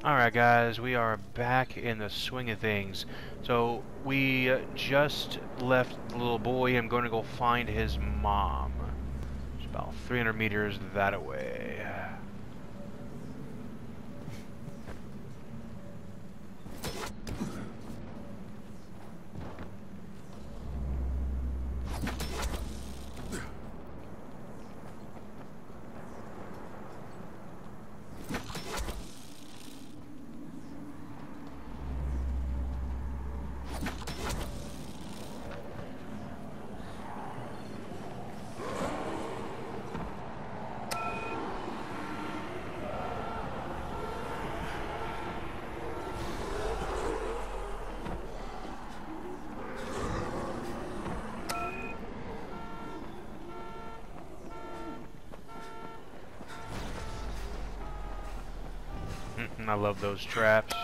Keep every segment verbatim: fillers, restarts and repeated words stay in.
Alright guys, we are back in the swing of things. So, we uh, just left the little boy. I'm going to go find his mom. It's about three hundred meters that away. I love those traps.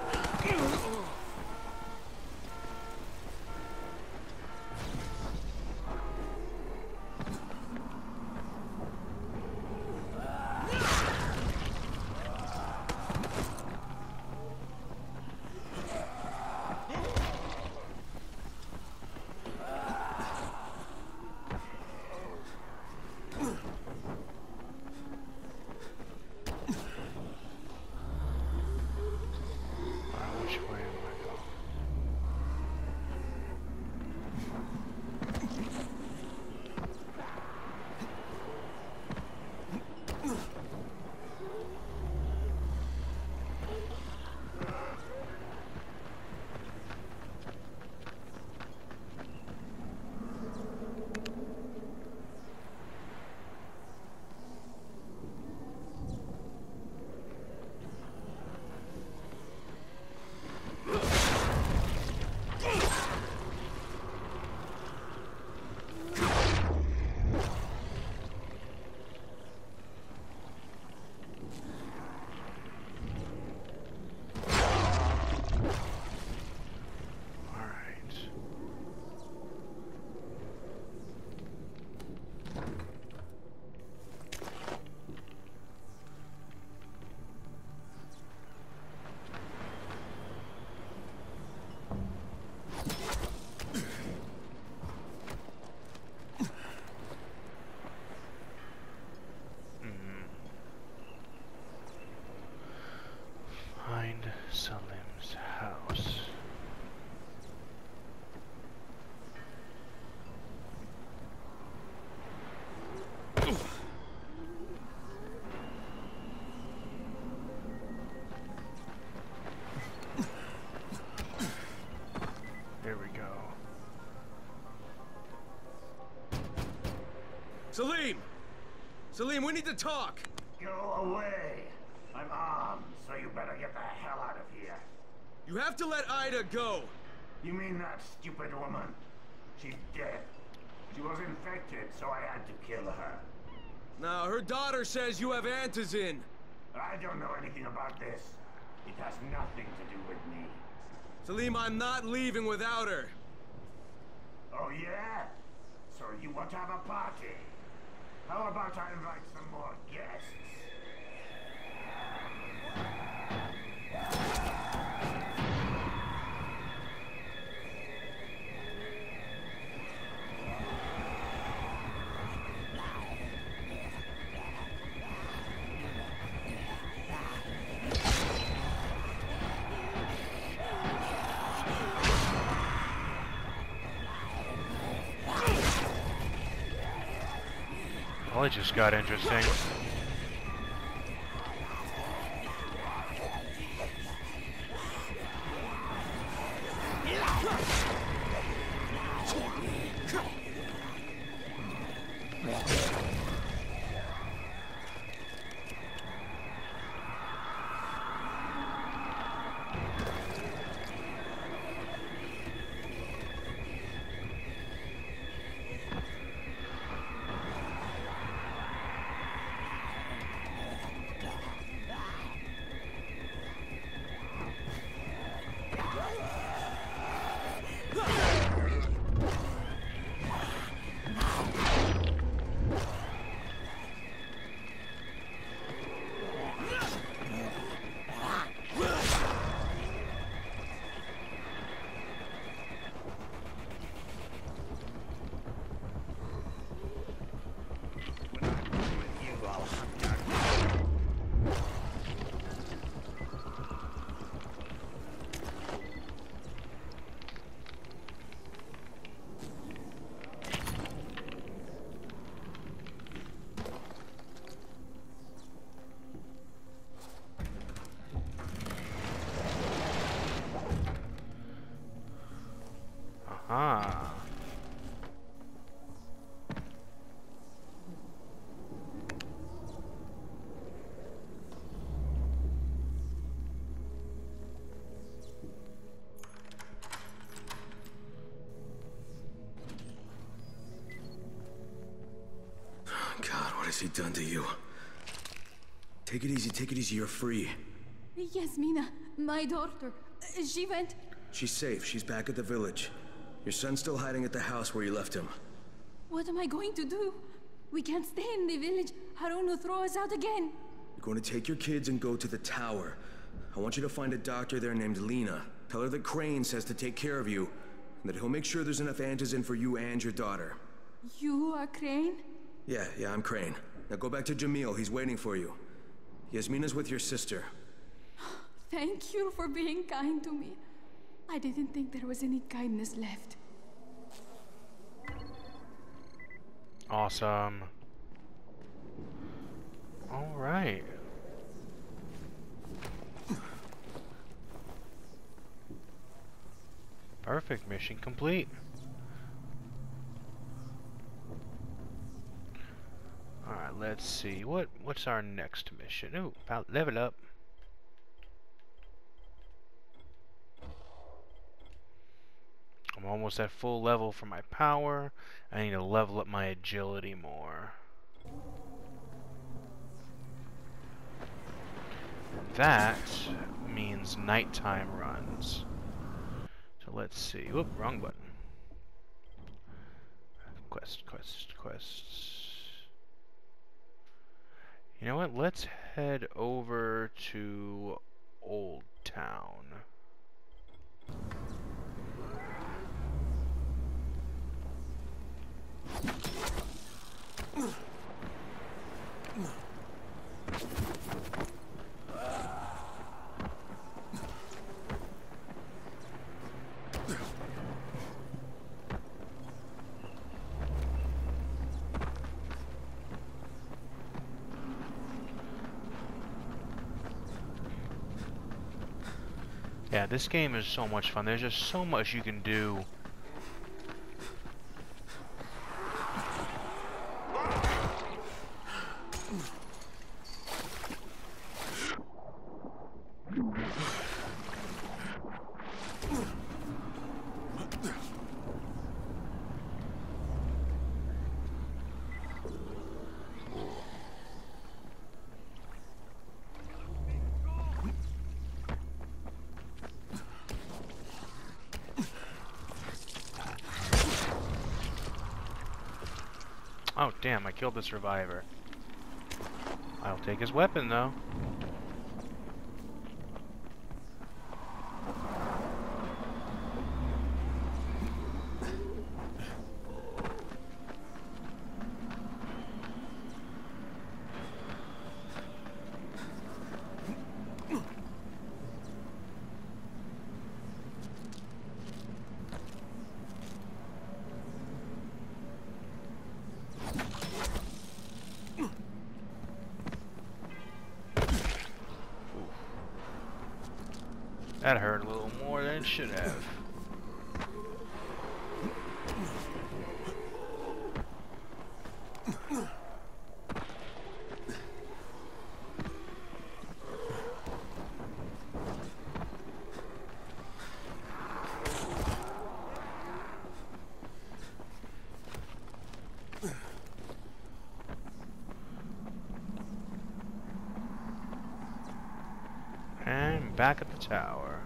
Salim's house. There we go. Salim! Salim, we need to talk! Go away! I'm armed, so you better get the hell out of here. You have to let Ida go! You mean that stupid woman? She's dead. She was infected, so I had to kill her. Now, her daughter says you have Antizin. I don't know anything about this. It has nothing to do with me. Salim, I'm not leaving without her. Oh yeah? So you want to have a party? How about I invite some more guests? Well, it just got interesting. has he done to you? Take it easy, take it easy, you're free. Yasmina, my daughter, she went... She's safe, she's back at the village. Your son's still hiding at the house where you left him. What am I going to do? We can't stay in the village. Harun will throw us out again. You're going to take your kids and go to the tower. I want you to find a doctor there named Lena. Tell her that Crane says to take care of you, and that he'll make sure there's enough antizin for you and your daughter. You are Crane? Yeah, yeah, I'm Crane. Now go back to Jamil, he's waiting for you. Yasmina's with your sister. Thank you for being kind to me. I didn't think there was any kindness left. Awesome. All right. Perfect. Mission complete. All right. Let's see. What what's our next mission? Ooh, about level up. I'm almost at full level for my power. I need to level up my agility more. That means nighttime runs. So let's see. Whoop, wrong button. Quest, quest, quests. You know what? Let's head over to Old Town. Yeah, this game is so much fun. There's just so much you can do. Oh, damn, I killed the survivor. I'll take his weapon, though. That hurt a little more than it should have. And back at the tower.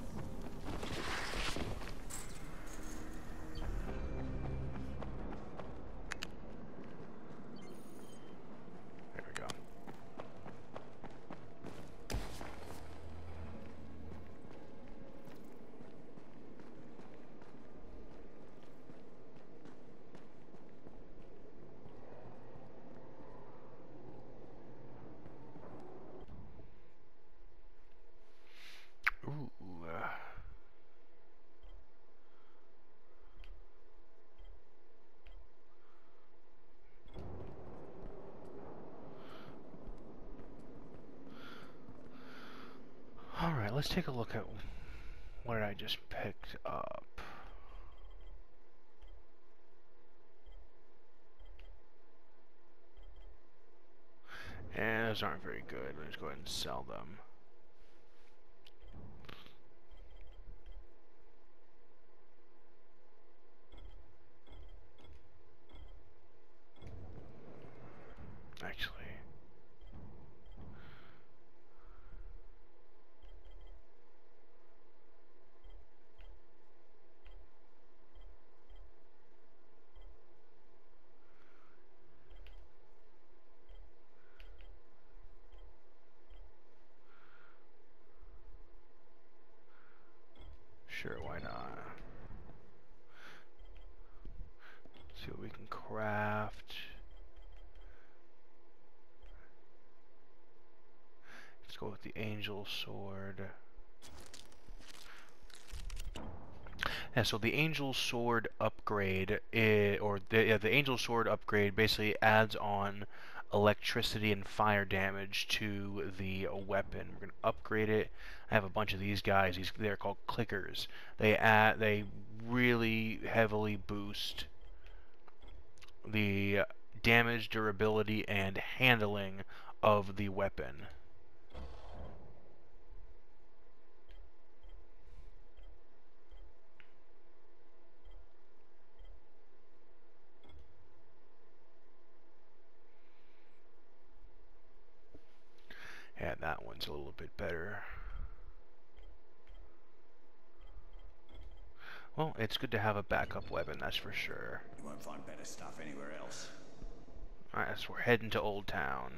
There we go. Ooh. Uh. All right, let's take a look at what I just picked up. And those aren't very good. Let's go ahead and sell them. Sure, why not? Let's see what we can craft. Let's go with the Angel Sword. Yeah, so the Angel Sword upgrade, is, or the, yeah, the Angel Sword upgrade basically adds on electricity and fire damage to the weapon. We're gonna upgrade it. I have a bunch of these guys. These they're called clickers. They add, they really heavily boost the damage, durability, and handling of the weapon. Yeah, that one's a little bit better. Well, it's good to have a backup weapon, that's for sure. You won't find better stuff anywhere else. Alright, so we're heading to Old Town.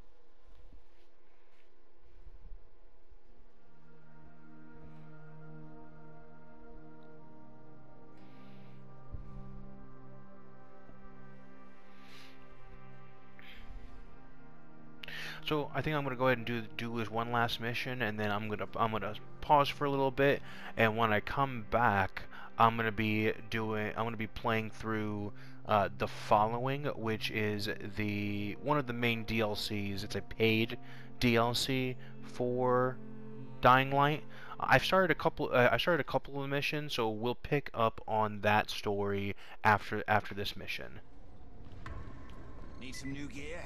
So I think I'm gonna go ahead and do do this one last mission, and then I'm gonna I'm gonna pause for a little bit, and when I come back, I'm gonna be doing I'm gonna be playing through uh, the following, which is the one of the main D L Cs. It's a paid D L C for Dying Light. I've started a couple. Uh, I started a couple of the missions, so we'll pick up on that story after after this mission. Need some new gear?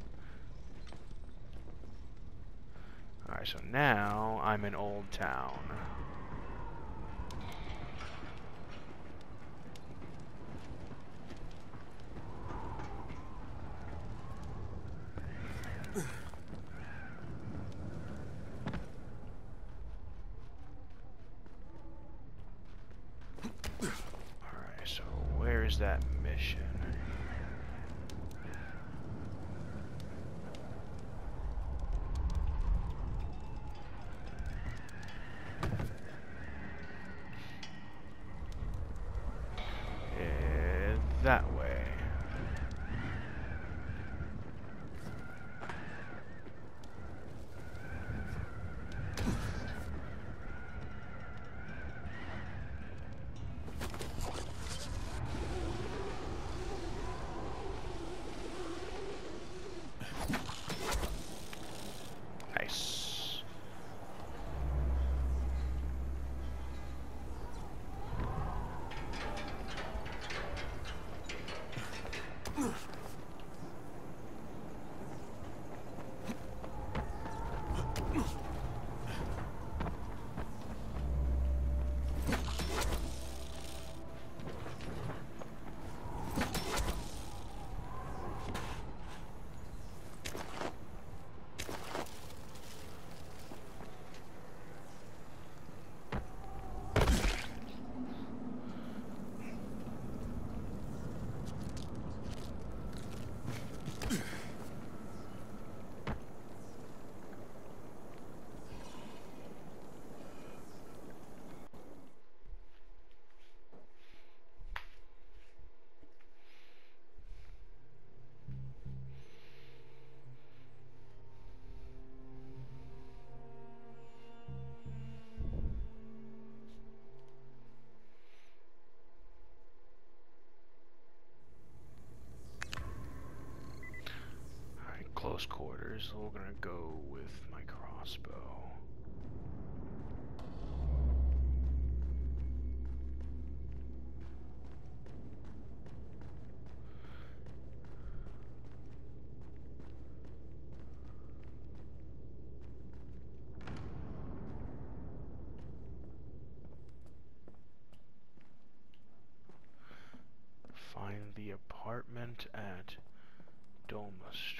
Alright, so now I'm in Old Town. Alright, so where is that mission? That way. Nice. Close quarters, so we're gonna go with my crossbow. Find the apartment at Doma Street.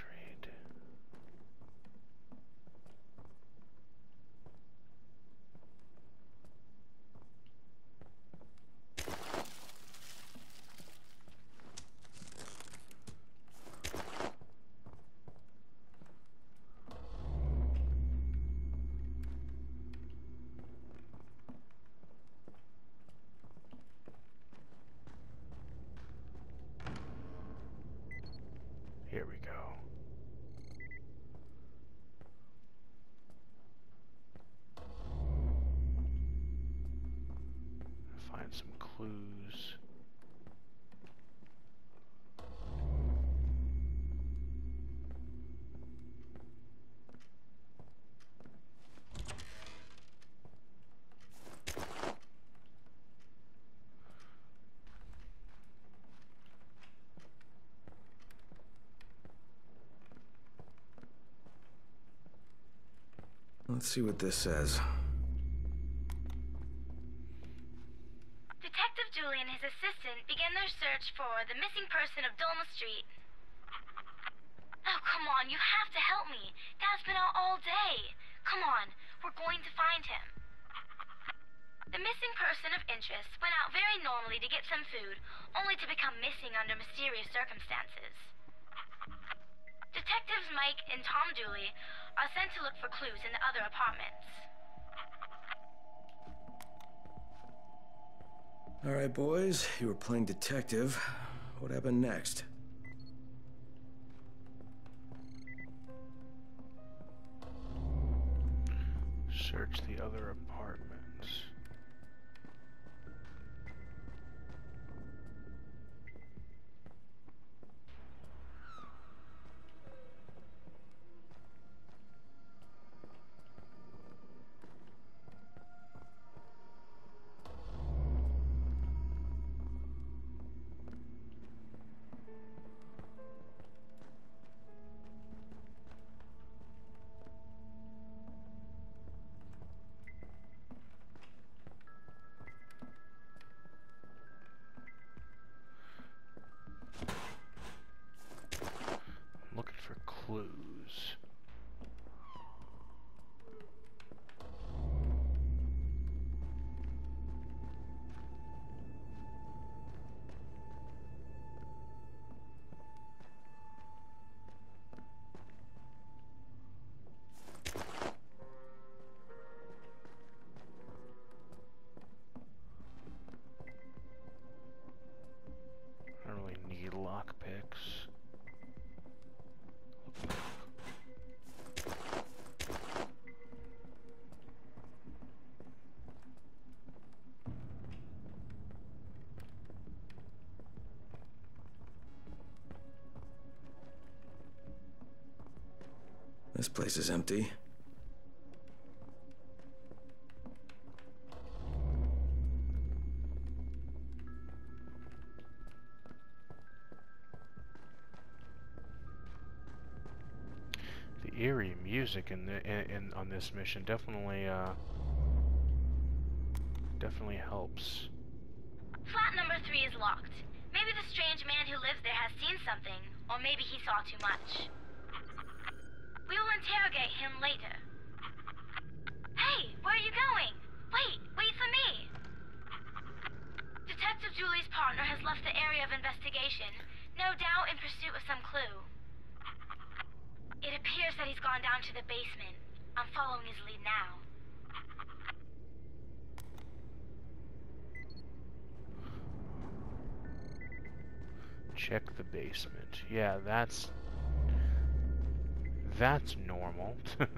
clues. Let's see what this says. Detective Julie and his assistant began their search for the missing person of Dulma Street. Oh, come on, you have to help me. Dad's been out all day. Come on, we're going to find him. The missing person of interest went out very normally to get some food, only to become missing under mysterious circumstances. Detectives Mike and Tom Dooley are sent to look for clues in the other apartments. All right, boys, you were playing detective. What happened next? Search the other apartments. Looking for clues. I don't really need lockpicks. This place is empty. The eerie music in the in, in on this mission definitely uh definitely helps. Flat number three is locked. Maybe the strange man who lives there has seen something, or maybe he saw too much. We will interrogate him later. Hey, where are you going? Wait, wait for me! Detective Julie's partner has left the area of investigation, no doubt in pursuit of some clue. It appears that he's gone down to the basement. I'm following his lead now. Check the basement. Yeah, that's that's normal.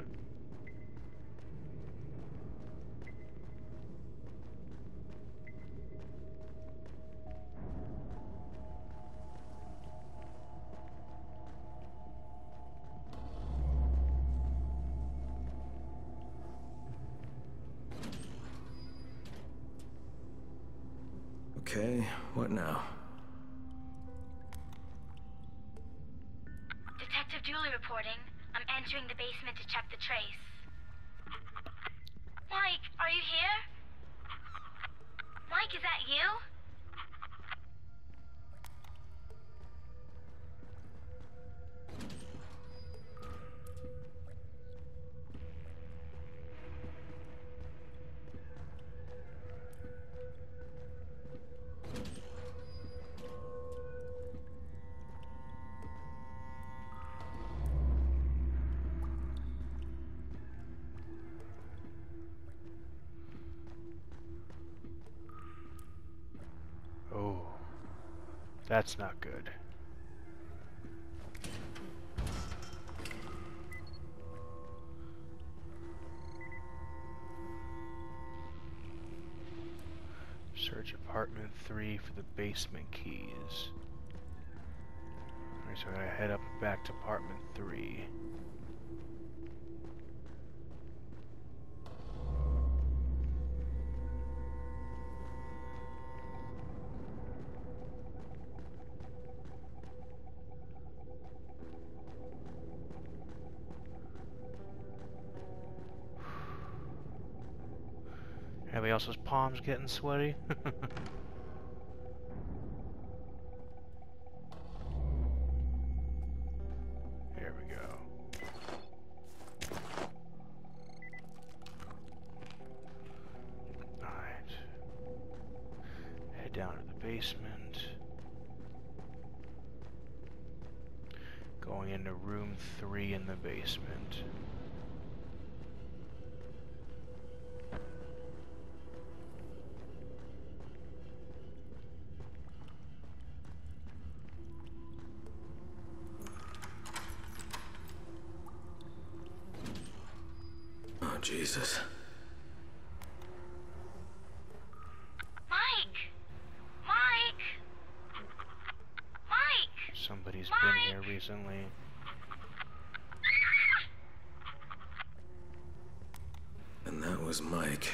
Okay, what now? Detective Julie reporting. I'm entering the basement to check the trace. Mike, are you here? Mike, is that you? Oh, that's not good. Search apartment three for the basement keys. Alright, so I gotta head up back to apartment three. Everybody else's palms getting sweaty? There we go. Alright. Head down to the basement. Going into room three in the basement. Jesus. Mike! Mike! Mike! Somebody's Mike! been here recently. And that was Mike.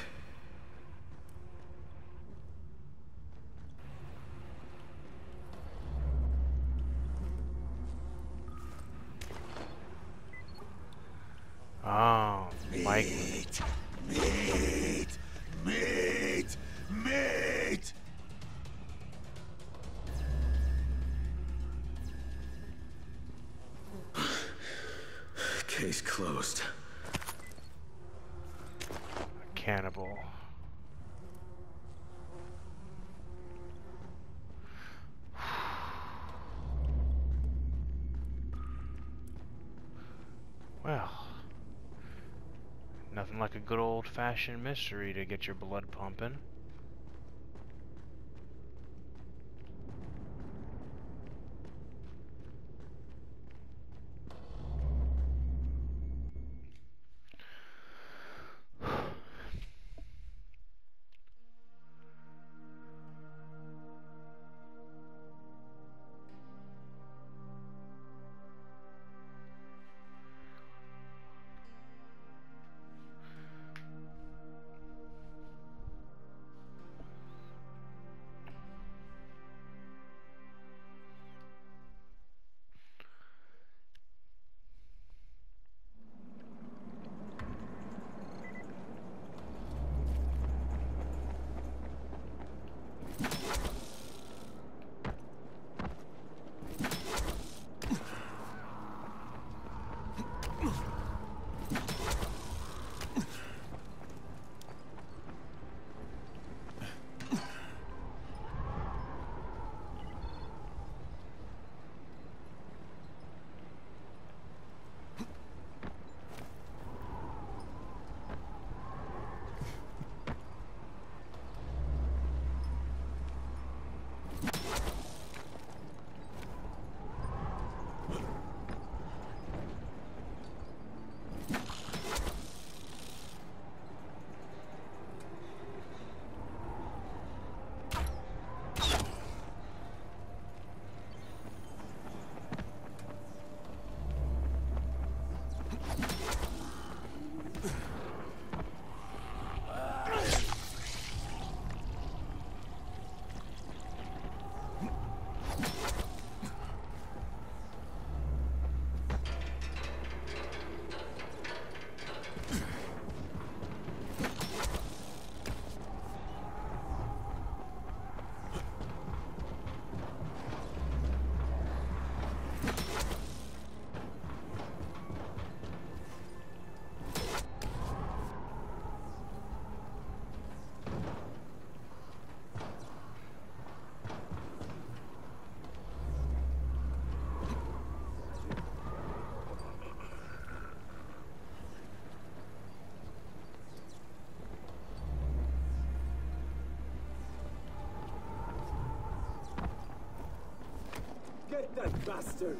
Oh, Mike. Meat! Meat! Meat! Meat! Case closed. A cannibal. Well, nothing like a good old-fashioned mystery to get your blood pumping. Get that bastard!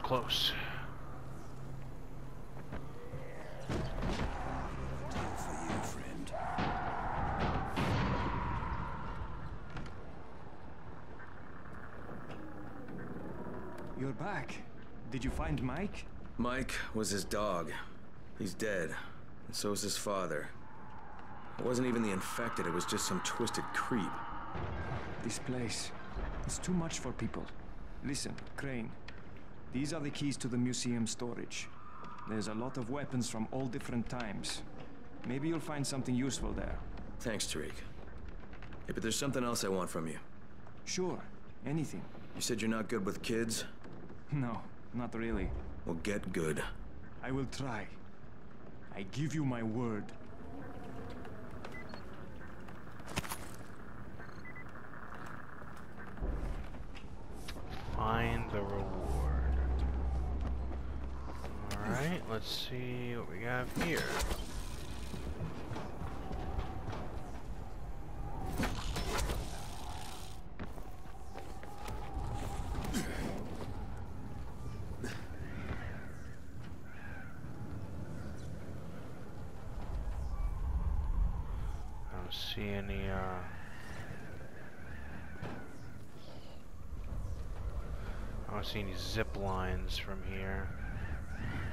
close. For you, friend. You're back. Did you find Mike? Mike was his dog. He's dead. And so is his father. It wasn't even the infected, it was just some twisted creep. This place. It's too much for people. Listen, Crane. These are the keys to the museum storage. There's a lot of weapons from all different times. Maybe you'll find something useful there. Thanks, Tariq. Hey, but there's something else I want from you. Sure. Anything. You said you're not good with kids? No, not really. Well, get good. I will try. I give you my word. Find the reward. Alright, let's see what we have here. I don't see any, uh... I don't see any zip lines from here.